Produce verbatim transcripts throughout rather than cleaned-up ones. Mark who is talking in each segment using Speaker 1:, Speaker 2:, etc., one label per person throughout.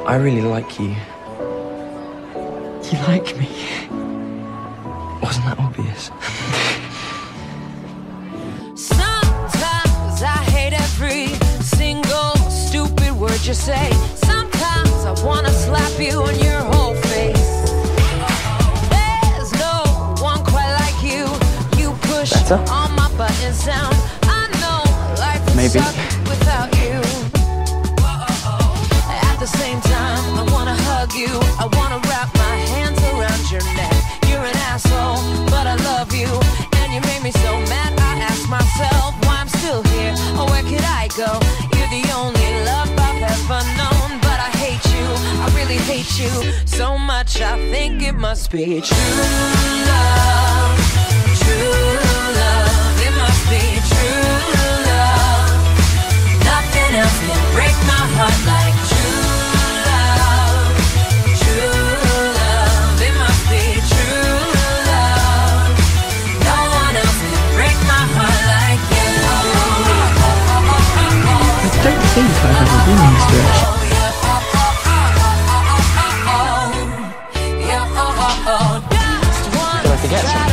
Speaker 1: I really like you.
Speaker 2: You like me?
Speaker 1: Wasn't that obvious?
Speaker 3: Sometimes I hate every single stupid word you say. Sometimes I wanna slap you on your whole face. There's no one quite like you. You push
Speaker 1: Better?
Speaker 3: all my buttons down. I know life would
Speaker 1: Maybe.
Speaker 3: suck without you. At the same time, I wanna hug you. I wanna wrap my hands around your neck. You're an asshole, but I love you. And you made me so mad, I ask myself why I'm still here. Or where could I go? You're the only love I've ever known. But I hate you, I really hate you so much, I think it must be true love. True love, it must be true love. Nothing else can break my heart like true love. True love, it must be true love. No one else can break my heart like you.
Speaker 2: I don't think I've ever been in this direction.
Speaker 1: Feel like I get something.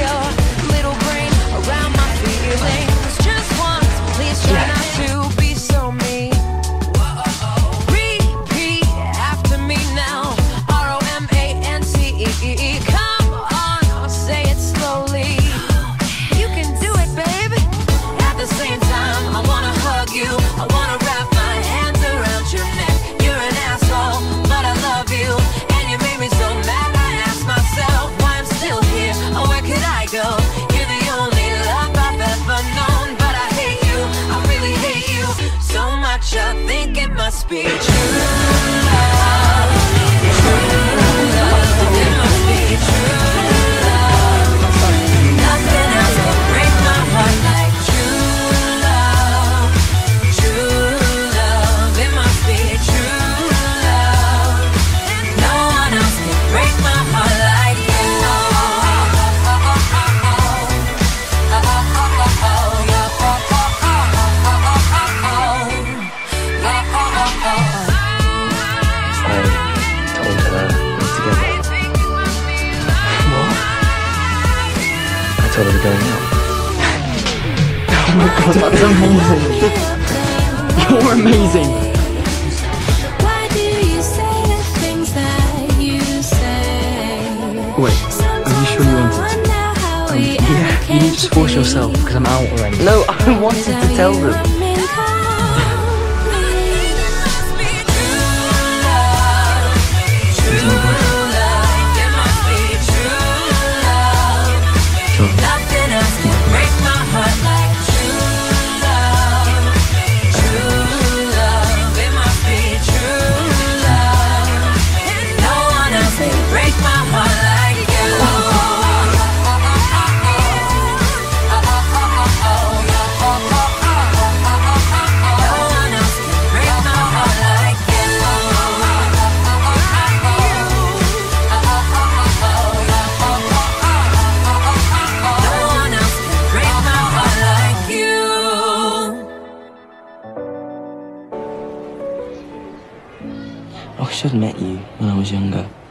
Speaker 1: I think it must be true love. True love, it must be true love. Nothing else can break my heart like true love. True love, it must be true love. No one else can break my heart like you. I told her we're going out.
Speaker 2: Oh my god, that's amazing. You're amazing.
Speaker 4: Why do you say the things that you say?
Speaker 2: Wait, are you sure you wanted to?
Speaker 4: Um,
Speaker 2: Yeah, you need to just force yourself because I'm out already.
Speaker 1: No, I wanted to tell them.
Speaker 3: Nothing else can break my heart like true love. True love, it must be true love. And no one else can break my heart like you. No one else can break my heart like you.
Speaker 1: I should have met you when I was younger.